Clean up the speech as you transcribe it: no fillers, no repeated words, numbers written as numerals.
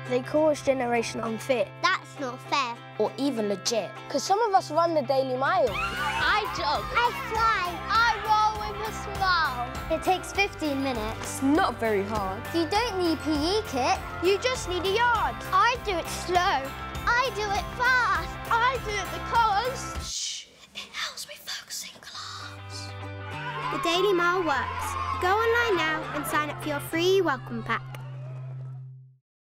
They call us generation unfit. That's not fair. Or even legit. Because some of us run the Daily Mile. I jog. I fly. I roll with a smile. It takes 15 minutes. It's not very hard. You don't need PE kit. You just need a yard. I do it slow. I do it fast. I do it because... Shh, it helps me focus in class. The Daily Mile works. Go online now and sign up for your free welcome pack.